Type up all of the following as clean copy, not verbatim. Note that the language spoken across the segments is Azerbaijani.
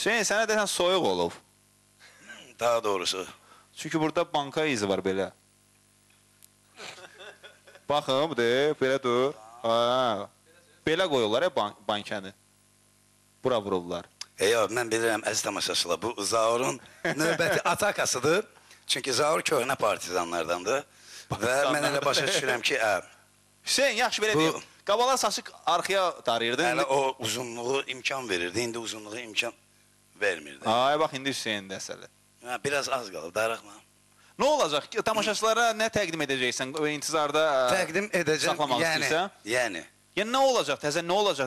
Hüseyin, sənə desən soyuq olub. Daha doğrusu. Çünki burada banka izi var belə. Baxın, belə dur. Belə qoyurlar bankəni. Bura vururlar. Yox, mən bilirəm, əziz tamaşaçılar, bu Zaurun növbəti atakasıdır. Çünki Zaur köhnə partizanlardandır. Və mən elə başa düşürəm ki, Hüseyin, yaxşı belə deyim. Qabala saçı arxaya darıyırdı. Hələ o uzunluğu imkan verirdi, indi uzunluğu imkan vermirdi. Ay, bax, indi Hüseyin dəsəli. Biraz az qalıb, darıqma. Nə olacaq? Tamaşaçılara nə təqdim edəcəksən? İntizarda təqdim edəcəm, saxlamaq istəyirsən? Yəni nə olacaq? Təzə nə olacaq?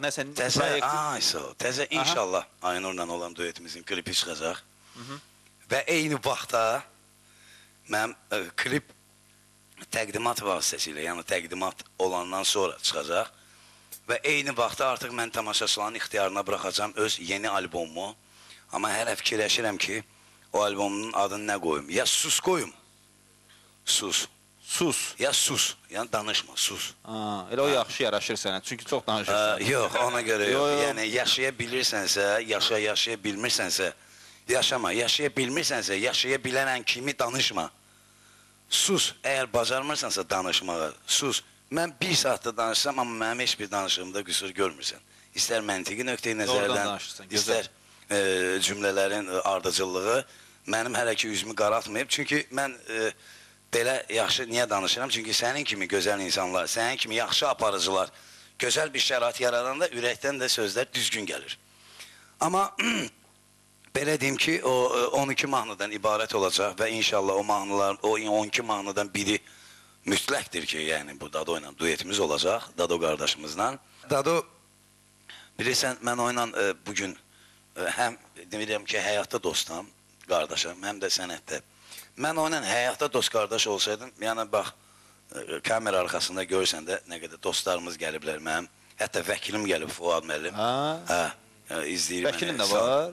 Təzə inşallah Aynurla olan duetimizin klipi çıxacaq. Və eyni vaxtda mənim klip təqdimat vasitəsilə, yəni təqdimat olandan sonra çıxacaq. Və eyni vaxtda artıq mən tamaşaçıların ixtiyarına buraxacam öz yeni albomumu. Amma hələ fikirləşirəm ki, o albomunun adını nə qoyum? Ya sus qoyum. Sus. Sus. Ya sus. Yəni danışma, sus. Elə o yaxşı yaraşır sənə. Çünki çox danışırsan. Yox, ona görə yox. Yəni yaşaya bilirsənsə, yaşaya bilmirsənsə, yaşama. Yaşaya bilmirsənsə, yaşaya bilənən kimi danışma. Sus. Əgər bacarmırsansa danışmağa, sus. Mən bir saatda danışsam, amma mənim heç bir danışığımda qüsur görmürsən. İstər məntiqi nöqteyi nəzərdən, istər cümlələrin ardıcıllığı mənim hələ ki üzümü qaraltmayıb. Çünki mən belə yaxşı niyə danışıram? Çünki sənin kimi gözəl insanlar, sənin kimi yaxşı aparıcılar, gözəl bir şərait yaradanda ürəkdən də sözlər düzgün gəlir. Amma belə deyim ki, o 12 mahnıdan ibarət olacaq və inşallah o mahnılar, o 12 mahnıdan biri mütləqdir ki, yəni bu Dado ilə duetimiz olacaq, Dado qardaşımızla. Dado, bilirsən, mən o ilə bugün həm deyirəm ki, həyatda dostam, qardaşım, həm də sənətdə. Mən o ilə həyatda dost qardaş olsaydım, yəni bax, kamera arxasında görürsən də nə qədər dostlarımız gəliblər mənim. Hətta vəkilim gəlib, Fuad müəllim. İzləyir məni. Vəkilin də var?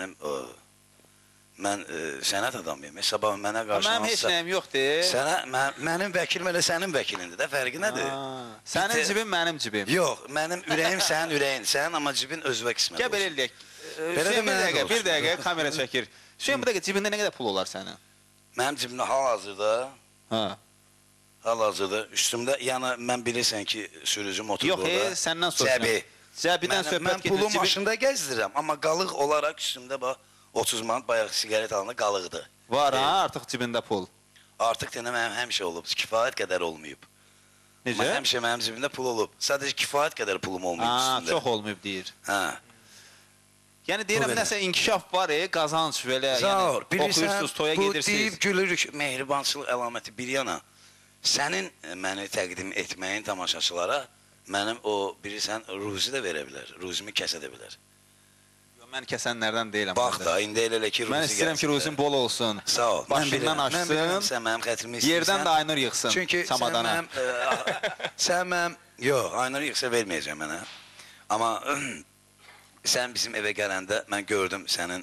Mən sənət adamıyım. Sabah mənə qarşı mənim heç nəyim yoxdur. Mənim vəkilim elə sənin vəkilindir də, fərqi nədir? Sənin cibin, mənim cibim. Yox, mənim ürəyim sənin ürəyin. Sənin amma cibin özvə qismət olsun. Gəl belə eləyək. Hüseyin, bir dəqiqə kamera çəkir. Hüseyin, bu dəqiqə cibində nə qədər pul olar sənin? Mənim cibimdə hal-hazırda, üstümdə, yəni mən bilirsən ki, sürücü motorda orada. Yox, səndən soruşuram. Cəbidən söhbət mən pulu maşında gəzdirirəm, amma qalıq olaraq üstümdə bax, 30 manat bayaq sigaret alanda qalıqdır. Var ha, artıq cibində pul. Artıq deyən mənim həmişə olub, kifayət qədər olmayıb. Necə? Həmişə mənim cibimdə pul olub, sadəcə kifayət qədər pulum olmayıb üstündə. Çox olmayıb deyir. Yəni deyirəm, nəsə inkişaf var, qazanc belə, oxuyursuz, toya gedirsiniz. Bu deyib gülürük, mehribançılıq əlaməti bir yana, sənin məni təqdim etməyin tamaşaçılara, mənim o, bilirsən, ruzi də verə bilər, ruzimi kəsə də bilər. Mən kəsənlərdən deyiləm. Bax da, indi elə ki, ruzi gəlsin. Mən istəyirəm ki, ruzin bol olsun. Sağ ol. Başından açsın, yerdən də Aynur yıxsın çamadana. Sən mənim, yox, Aynur yıxsa verməyəcəm mənə. Amma sən bizim evə gələndə mən gördüm sənin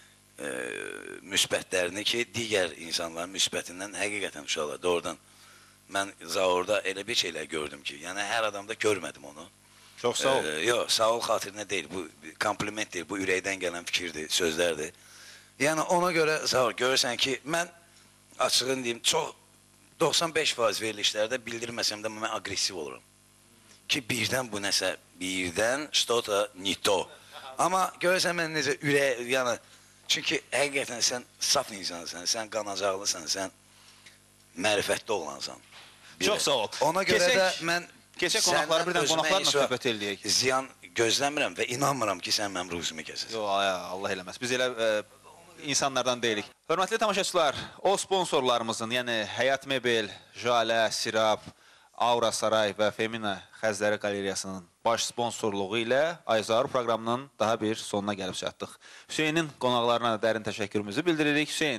müsbətlərini ki, digər insanların müsbətindən həqiqətən uşaqlar, doğrudan mən Zaurda elə bir şeylər gördüm ki, yəni hər adamda görmədim onu. Çox sağ ol. Yox, sağ ol xatirinə deyil, bu kompliment deyil, bu ürəkdən gələn fikirdir, sözlərdir. Yəni ona görə Zaur, görürsən ki, mən açığın deyim, çox 95% verilişlərdə bildirməsəm də mən agresiv olurum. Ki birdən bu nəsə, birdən что-то не то. Amma görürsən mən necə ürək, yəni, çünki həqiqətən sən saf insansan, sən qanacaqlısan, sən mərifətli olansan. Çox sağ ol. Ona görə də mən keçək qonaqları birdən qonaqlarla söhbət eləyək. Ziyan gözləmirəm və inanmıram ki, sən mənim ruzimi kəsəsən. Yox, Allah eləməz. Biz elə insanlardan deyilik. Hörmətli tamaşaçılar, o sponsorlarımızın, yəni Həyat Mebel, Jalə, Sirab, Aura Saray və Femina Xəzləri Qaleriyasının baş sponsorluğu ilə Ayzar proqramının daha bir sonuna gəlib çatdıq. Hüseynin qonaqlarına dərin təşəkkürümüzü bildiririk. Hüseyin,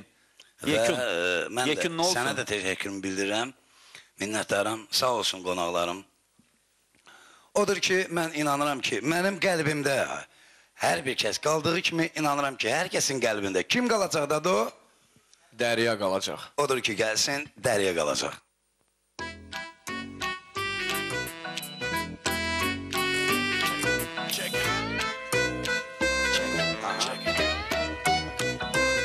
yekun nə olsun? Sənə də təşəkkürümü bildirirəm. Minnətdaram, sağ olsun qonaqlarım. Odur ki, mən inanıram ki, mənim qəlbimdə hər bir kəs qaldığı kimi inanıram ki, hər kəsin qəlbində kim qalacaq da o? Dərya qalacaq. Odur ki, gəlsin, Dərya qalacaq.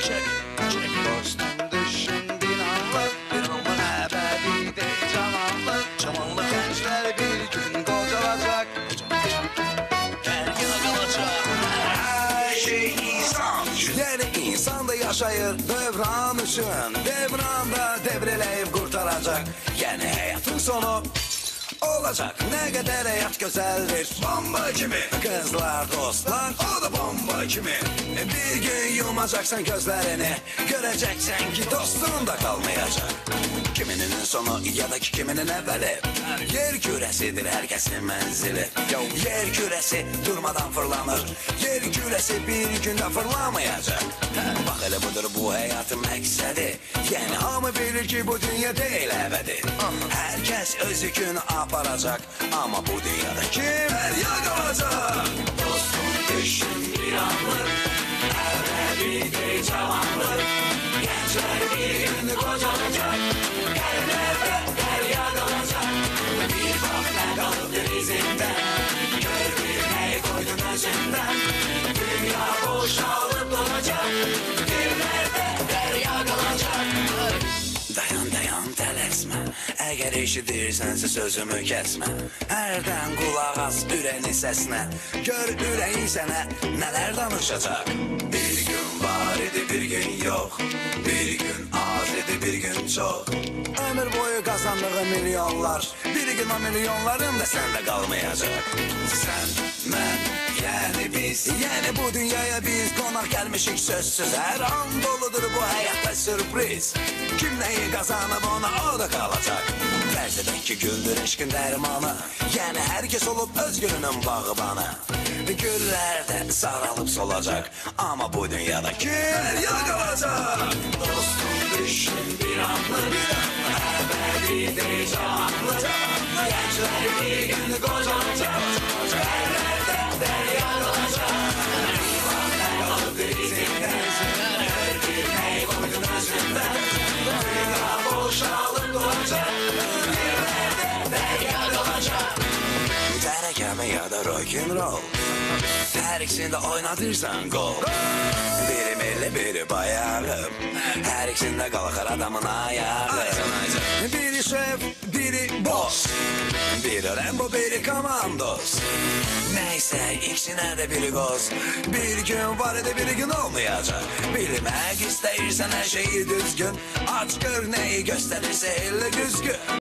çek, çek. Dostum düşün bir anlık, bir anlık ebedi değil cavanlık. Cavanlık gençler bir gün kocalacak. Her gün kalacak. Her şey insan üçün. Yani insan da yaşayır devran üçün. Devranda devreleyip kurtaracak. Yani hayatın sonu olacak. Ne kadar hayat güzeldir. Bomba kimi. Kızlar dostlar o da bomba kimi. Bir gün yumacaksan gözlerini. Göreceksen ki dostun da kalmayacak. Kiminin sonu ya da ki kiminin evveli. Yer küresidir herkesin menzili. Yer küresi durmadan fırlanır. Yer küresi bir günde fırlamayacak. Bak hele budur bu hayatın məqsədi. Yani hamı bilir ki bu dünya değil ebedi. Herkes öz yükünü aparacak. Ama bu dünyada kim ya kalacak? Dostum düşün bir anlık. Ebedi değil cavanlık. Gençler bir gün kocalacak. Yerlerde derya kalacak. Bir bak ne kaldı izinden. Gör bir neyi koydun özünden. Dünya boşalıp dolacak. Yerlerde derya kalacak. Dayan dayan tələsmə. Əgər eşidirsənsə sözümü kəsmə. Hərdən qulaq as ürəyin səsinə. Gör ürəyin sənə nələr danışacaq. Bir gün var idi bir gün yox. Bir gün az idi bir gün çox. Ömür boyu kazandığı milyonlar. Bir gün o milyonların da səndə qalmayacaq. Sən, mən, yəni biz. Yəni bu dünyaya biz qonaq gəlmişik sözsüz. Hər an doludur bu həyatda sürpriz. Kim neyi kazanıp ona o da kalacak. Fərz edək ki güldür eşkin dərmanı. Yəni herkes olup özgürünün bağıbanı. Güllerde saralıp solacak. Ama bu dünyada kim ya kalacak? Dostum düşün bir anlık. Ebedi değil cavanlık. Gençler bir gün kocalacak. Yerlerde derya kalacak. Bir bak ne kaldı izinden. Her bir neyi koydun özünden. Dünya boşalıp dolacak. Yerlerde derya kalacak. Terekeme ya da rock'n'roll. Her ikisinde oynatırsan gol. Biri milli biri bayağı. Her ikisinde kalkar adamın ayağı. Biri şef biri boss. Biri Rambo biri komandos. Neyse ikisine de biri göz. Bir gün var idi bir gün olmayacak. Bilmek istersen her şeyi düzgün. Aç gör neyi gösterirse elle düzgün.